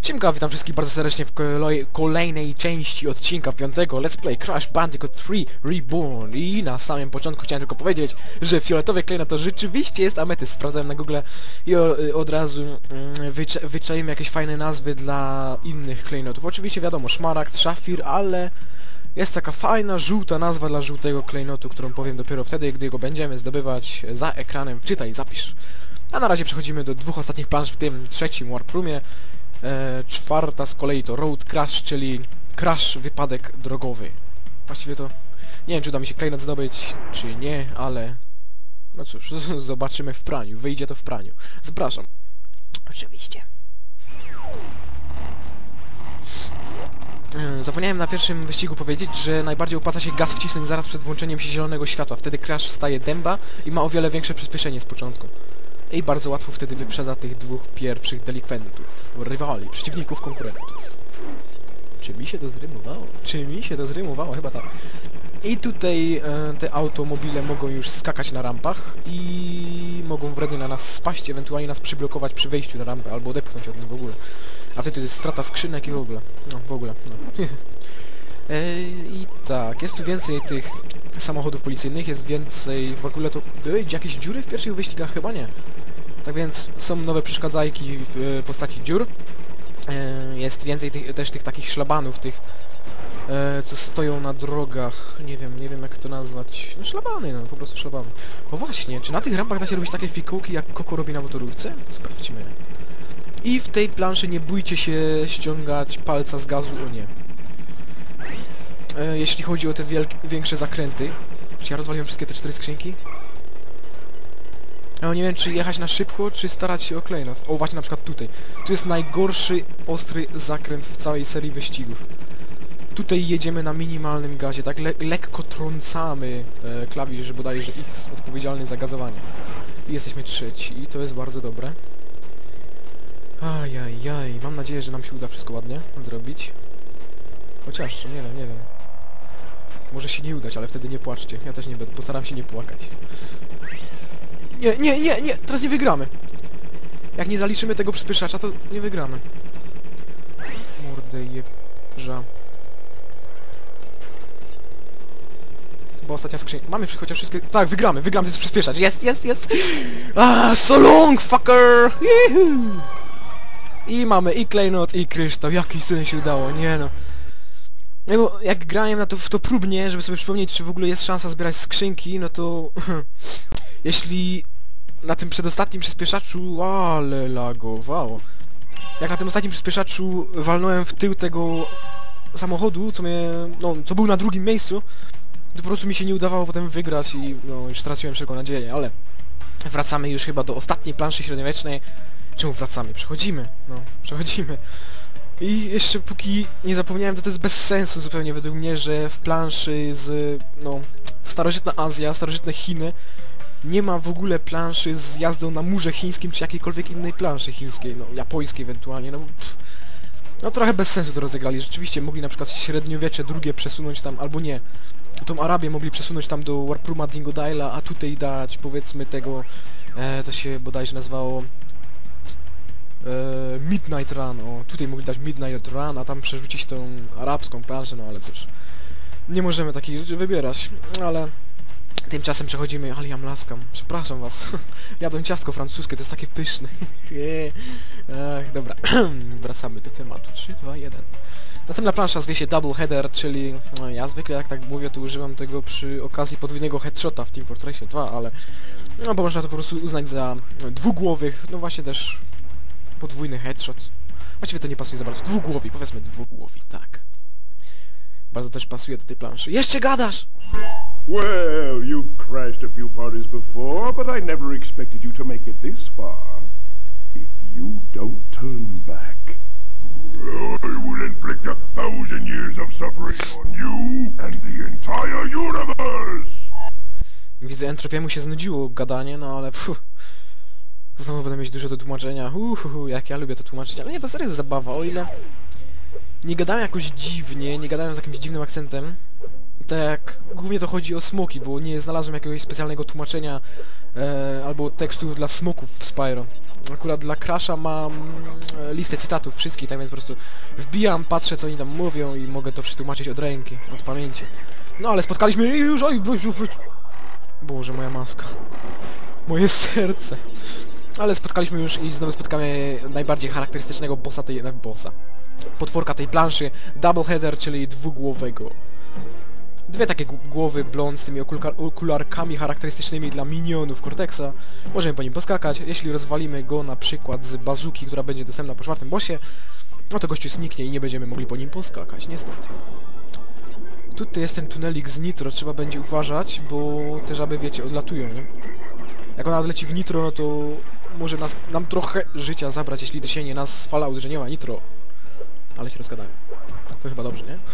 Siemka, witam wszystkich bardzo serdecznie w kolejnej części odcinka 5 Let's Play Crash Bandicoot 3 Reborn. I na samym początku chciałem tylko powiedzieć, że fioletowy klejnot to rzeczywiście jest ametyst. Sprawdzałem na Google i od razu wyczaiłem jakieś fajne nazwy dla innych klejnotów. Oczywiście wiadomo, szmaragd, szafir, ale jest taka fajna, żółta nazwa dla żółtego klejnotu, którą powiem dopiero wtedy, gdy go będziemy zdobywać za ekranem. Wczytaj i zapisz. A na razie przechodzimy do dwóch ostatnich plansz w tym trzecim Warp Roomie. Czwarta z kolei to Road Crash, czyli crash, wypadek drogowy. Właściwie to nie wiem, czy uda mi się klejnot zdobyć, czy nie, ale no cóż, zobaczymy w praniu. Wyjdzie to w praniu. Zapraszam. Oczywiście. Zapomniałem na pierwszym wyścigu powiedzieć, że najbardziej opłaca się gaz wcisnąć zaraz przed włączeniem się zielonego światła. Wtedy Crash staje dęba i ma o wiele większe przyspieszenie z początku. I bardzo łatwo wtedy wyprzedza tych dwóch pierwszych delikwentów, rywali, przeciwników, konkurentów. Czy mi się to zrymowało? Czy mi się to zrymowało? Chyba tak. I tutaj te automobile mogą już skakać na rampach i mogą wrednie na nas spaść, ewentualnie nas przyblokować przy wejściu na rampę, albo odepchnąć od nich w ogóle. A wtedy to jest strata skrzynek i w ogóle. No, w ogóle, no. I tak, jest tu więcej tych samochodów policyjnych, jest więcej... W ogóle to były jakieś dziury w pierwszych wyścigach? Chyba nie. Tak więc są nowe przeszkadzajki w postaci dziur. Jest więcej też tych takich szlabanów, tych co stoją na drogach. Nie wiem jak to nazwać. No szlabany, no po prostu szlabany. O właśnie, czy na tych rampach da się robić takie fikołki, jak Koko robi na motorówce? Sprawdźmy. I w tej planszy nie bójcie się ściągać palca z gazu, o nie. Jeśli chodzi o te większe zakręty. Czy ja rozwaliłem wszystkie te 4 skrzynki? No nie wiem, czy jechać na szybko, czy starać się o klejnot. O, właśnie na przykład tutaj. Tu jest najgorszy, ostry zakręt w całej serii wyścigów. Tutaj jedziemy na minimalnym gazie, tak lekko trącamy klawisz, że bodajże X odpowiedzialny za gazowanie. I jesteśmy trzeci, i to jest bardzo dobre. Ajajaj, mam nadzieję, że nam się uda wszystko ładnie zrobić. Chociaż, nie wiem. Może się nie udać, ale wtedy nie płaczcie. Ja też nie będę, postaram się nie płakać. Nie, teraz nie wygramy. Jak nie zaliczymy tego przyspieszacza, to nie wygramy. Mordę jeża. To była ostatnia skrzynka. Mamy chociaż wszystkie... Tak, wygramy, to jest przyspieszacz. Jest! Ah, so long, fucker! Juhu! I mamy i klejnot, i kryształ. Jakiś syn się udało, nie no. No bo jak grałem na to, w to próbnie, żeby sobie przypomnieć, czy w ogóle jest szansa zbierać skrzynki, no to... Jeśli na tym przedostatnim przyspieszaczu... Ale lagowało. Jak na tym ostatnim przyspieszaczu walnąłem w tył tego samochodu, co był na drugim miejscu, to po prostu mi się nie udawało potem wygrać i no już straciłem wszelką nadzieję, ale... Wracamy już chyba do ostatniej planszy średniowiecznej. Czemu wracamy? Przechodzimy. I jeszcze póki nie zapomniałem, to jest bez sensu zupełnie według mnie, że w planszy z, starożytna Azja, starożytne Chiny nie ma w ogóle planszy z jazdą na murze chińskim, czy jakiejkolwiek innej planszy chińskiej, japońskiej ewentualnie, no trochę bez sensu to rozegrali. Rzeczywiście mogli na przykład średniowiecze drugie przesunąć tam, albo nie. Tą Arabię mogli przesunąć tam do Warp Rooma Dingodyle'a, a tutaj dać, powiedzmy, tego, to się bodajże nazywało... Midnight Run, o, tutaj mogli dać Midnight Run, a tam przerzucić tą arabską planszę, no ale cóż. Nie możemy takich rzeczy wybierać, ale... Tymczasem przechodzimy... Ale ja mlaskam, przepraszam was. Jadłem ciastko francuskie, to jest takie pyszne. Ach, dobra, wracamy do tematu. 3, 2, 1. Następna plansza zwie się Double Header, czyli... No, ja zwykle jak tak mówię, to używam tego przy okazji podwójnego headshota w Team Fortressie 2, ale... No bo można to po prostu uznać za dwugłowych, no właśnie też... Podwójny headshot. Właściwie to nie pasuje za bardzo. Dwugłowi, powiedzmy dwugłowi, tak. Bardzo też pasuje do tej planszy. Jeszcze gadasz! Well, you've crashed a few parties before, but I never expected you to make it this far. If you don't turn back, I will inflict 1,000 years of suffering on you and the entire universe! Widzę, Entropiemu się znudziło gadanie, no ale znowu będę mieć dużo do tłumaczenia. Jak ja lubię to tłumaczyć, ale nie, to serio jest zabawa, o ile... Nie gadałem jakoś dziwnie, nie gadałem z jakimś dziwnym akcentem. Tak, głównie to chodzi o smoki, bo nie znalazłem jakiegoś specjalnego tłumaczenia albo tekstów dla smoków w Spyro. Akurat dla Crasha mam listę cytatów wszystkich, tak więc po prostu wbijam, patrzę co oni tam mówią i mogę to przetłumaczyć od ręki, od pamięci. No ale spotkaliśmy już... Oj, Boże, moja maska. Moje serce. Ale spotkaliśmy już i znowu spotkamy najbardziej charakterystycznego bossa tej... potworka tej planszy, Doubleheader, czyli dwugłowego. Dwie takie głowy blond z tymi okularkami charakterystycznymi dla minionów Cortexa. Możemy po nim poskakać. Jeśli rozwalimy go na przykład z bazuki, która będzie dostępna po 4. bossie, no to gościu zniknie i nie będziemy mogli po nim poskakać, niestety. Tutaj jest ten tunelik z nitro, trzeba będzie uważać, bo te żaby, wiecie, odlatują, nie? Jak ona odleci w nitro, no to może nam trochę życia zabrać, jeśli dosięgnie nas Fallout, że nie ma nitro. Ale się rozgadałem. To chyba dobrze, nie?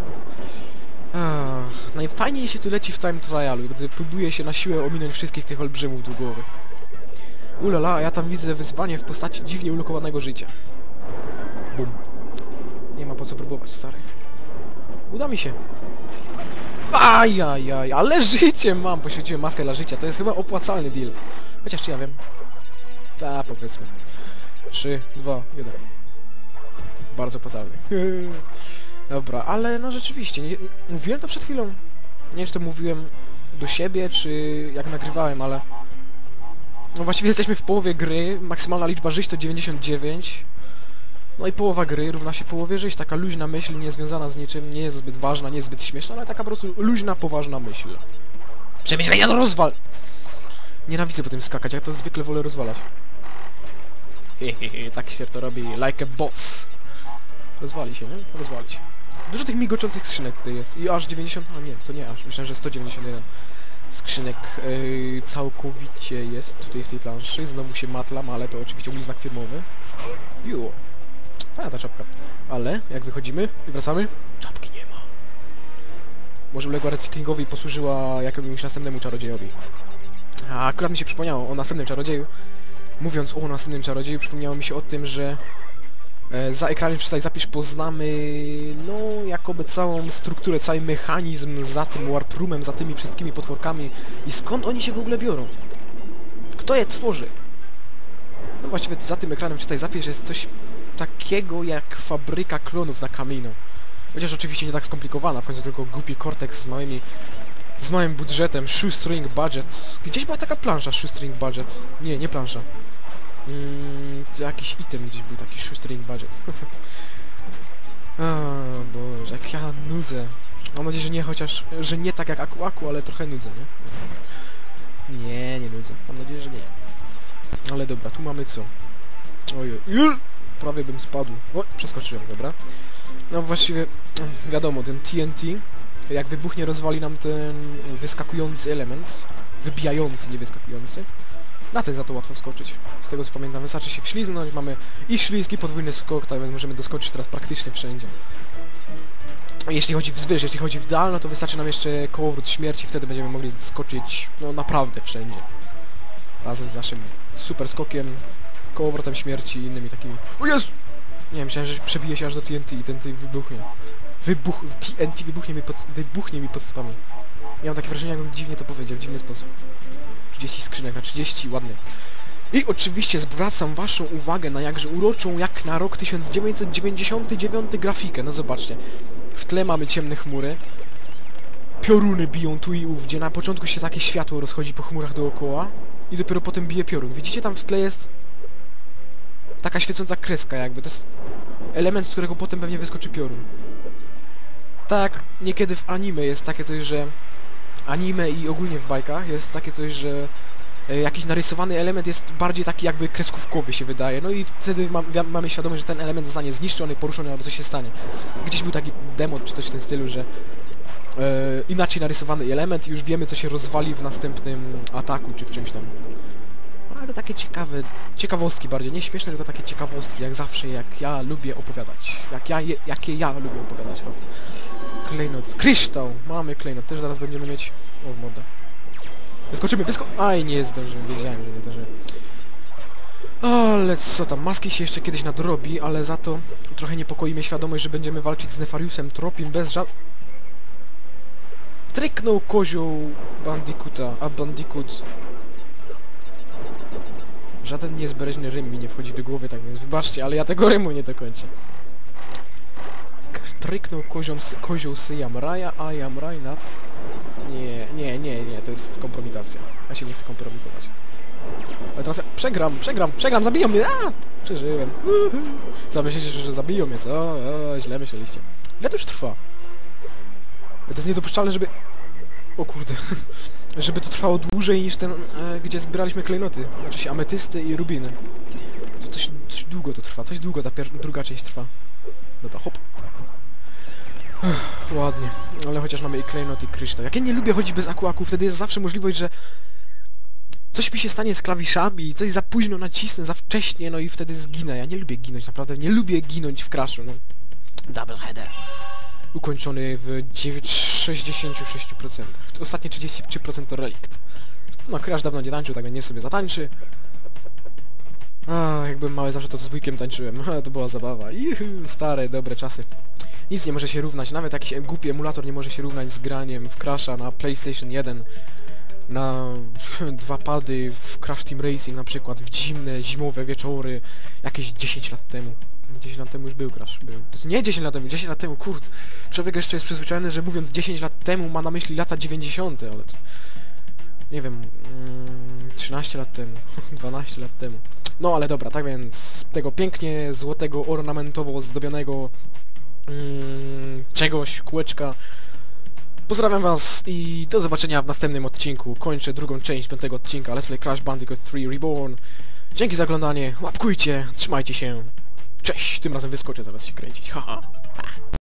Najfajniej się tu leci w time trialu, gdy próbuje się na siłę ominąć wszystkich tych olbrzymów dwugłowych. Ulala, a ja tam widzę wyzwanie w postaci dziwnie ulokowanego życia. Bum. Nie ma po co próbować, stary. Uda mi się. Ajajaj, ale życie mam! Poświęciłem maskę dla życia, to jest chyba opłacalny deal. Chociaż czy ja wiem. Ta, powiedzmy. 3, 2, 1. Bardzo opłacalny. Dobra, ale no rzeczywiście, mówiłem to przed chwilą. Nie wiem, czy to mówiłem do siebie, czy jak nagrywałem, ale... No właściwie jesteśmy w połowie gry, maksymalna liczba żyć to 99. No i połowa gry równa się połowie żyć, taka luźna myśl, niezwiązana z niczym, nie jest zbyt ważna, nie jest zbyt śmieszna, ale taka po prostu luźna, poważna myśl. Przemyślenia to rozwal! Nienawidzę po tym skakać, ja to zwykle wolę rozwalać. Hehehe, tak się to robi, like a boss. Rozwali się, nie? Rozwali się. Dużo tych migoczących skrzynek tutaj jest. I aż 90... A nie, to nie aż. Myślałem, że 191 skrzynek całkowicie jest tutaj w tej planszy. Znowu się matlam, ale to oczywiście mój znak firmowy. Juuu. Fajna ta czapka. Ale, jak wychodzimy i wracamy, czapki nie ma. Może uległa recyklingowi i posłużyła jakiemuś następnemu czarodziejowi. A akurat mi się przypomniało o następnym czarodzieju. Mówiąc o następnym czarodzieju, przypomniało mi się o tym, że za ekranem wczytaj zapisz poznamy, no, jakoby całą strukturę, cały mechanizm za tym warp roomem, za tymi wszystkimi potworkami i skąd oni się w ogóle biorą. Kto je tworzy? No właściwie za tym ekranem wczytaj zapisz jest coś takiego jak fabryka klonów na Kamino. Chociaż oczywiście nie tak skomplikowana, w końcu tylko głupi Cortex z małym budżetem, shoestring budget. Gdzieś była taka plansza, shoestring budget. Nie, nie plansza. Jakiś item gdzieś był, taki shoestring budget. Boże, jak ja nudzę. Mam nadzieję, że nie że nie tak jak Aku, ale trochę nudzę, nie? Nie, nie nudzę. Mam nadzieję, że nie. Ale dobra, tu mamy co? Ojej, prawie bym spadł. O, przeskoczyłem, dobra. No właściwie, wiadomo, ten TNT, jak wybuchnie, rozwali nam ten wyskakujący element. Wybijający, nie wyskakujący. Na ten za to łatwo skoczyć. Z tego co pamiętam, wystarczy się wśliznąć, mamy i ślizg, i podwójny skok, tak więc możemy doskoczyć teraz praktycznie wszędzie. Jeśli chodzi wzwyż, jeśli chodzi w dal, no to wystarczy nam jeszcze kołowrót śmierci, wtedy będziemy mogli skoczyć, no naprawdę wszędzie. Razem z naszym super skokiem, kołowrotem śmierci i innymi takimi... O Jezu! Nie, myślałem, że przebije się aż do TNT i TNT wybuchnie. TNT wybuchnie mi pod stopami. Ja mam takie wrażenie, jakbym dziwnie to powiedział, w dziwny sposób. 30 skrzynek na 30, ładnie. I oczywiście zwracam waszą uwagę na jakże uroczą, jak na rok 1999 grafikę. No zobaczcie. W tle mamy ciemne chmury. Pioruny biją tu i ów, gdzie na początku się takie światło rozchodzi po chmurach dookoła. I dopiero potem bije piorun. Widzicie, tam w tle jest taka świecąca kreska jakby. To jest element, z którego potem pewnie wyskoczy piorun. Tak, niekiedy w anime jest takie coś, że... Anime i ogólnie w bajkach jest takie coś, że jakiś narysowany element jest bardziej taki jakby kreskówkowy się wydaje, no i wtedy mamy świadomość, że ten element zostanie zniszczony, poruszony albo coś się stanie. Gdzieś był taki demon czy coś w tym stylu, że inaczej narysowany element i już wiemy, co się rozwali w następnym ataku czy w czymś tam. Ale to takie ciekawe, ciekawostki bardziej, nie śmieszne, tylko takie ciekawostki, jak zawsze, jak ja lubię opowiadać. Jakie ja lubię opowiadać. O. Klejnot, kryształ! Mamy klejnot, też zaraz będziemy mieć... O, mordę. Wyskoczymy, Aj, nie zdążyłem, wiedziałem, że nie zdążyłem. Ale co tam, maski się jeszcze kiedyś nadrobi, ale za to trochę niepokoi mnie świadomość, że będziemy walczyć z Nefariusem Tropim bez Stryknął kozioł Bandicoota, a Bandicoot... Żaden niezbereźny rym mi nie wchodzi do głowy, tak więc wybaczcie, ale ja tego rymu nie dokończę. Tryknął kozioł syjam raja, a jam rajna... Nie, to jest kompromitacja. Ja się nie chcę kompromitować. Ale teraz ja przegram, zabiją mnie! Aaa! Przeżyłem. Co, myślicie, że zabiją mnie, co? O, źle myśleliście. Ile to już trwa? To jest niedopuszczalne, żeby... O kurde. Żeby to trwało dłużej niż ten, gdzie zbieraliśmy klejnoty. Znaczy się ametysty i rubiny. To coś długo to trwa, coś długo ta druga część trwa. Dobra, hop. Ładnie. Ale chociaż mamy i klejnot, i kryształ. Jak ja nie lubię chodzić bez akuaku, wtedy jest zawsze możliwość, że... Coś mi się stanie z klawiszami, coś za późno nacisnę, za wcześnie, no i wtedy zginę. Ja nie lubię ginąć, naprawdę nie lubię ginąć w crashu, no. Double header. Ukończony w 66%. Ostatnie 33% to relikt. No, Crash dawno nie tańczył, tak więc nie sobie zatańczy. A, jak byłem mały, zawsze to z wujkiem tańczyłem. To była zabawa. Juhu, stare, dobre czasy. Nic nie może się równać, nawet jakiś głupi emulator nie może się równać z graniem w Crasha na PlayStation 1. Na 2 pady w Crash Team Racing na przykład, w zimowe wieczory, jakieś 10 lat temu. 10 lat temu już był Crash, był. Nie 10 lat temu, 10 lat temu, kurde. Człowiek jeszcze jest przyzwyczajony, że mówiąc 10 lat temu ma na myśli lata 90, ale to... Nie wiem... 13 lat temu, 12 lat temu. No ale dobra, tak więc z tego pięknie złotego, ornamentowo zdobionego... czegoś, kółeczka... Pozdrawiam was i do zobaczenia w następnym odcinku. Kończę drugą część 5. odcinka Let's Play Crash Bandicoot 3 Reborn. Dzięki za oglądanie, łapkujcie, trzymajcie się. Cześć, tym razem wyskoczę zamiast się kręcić, haha.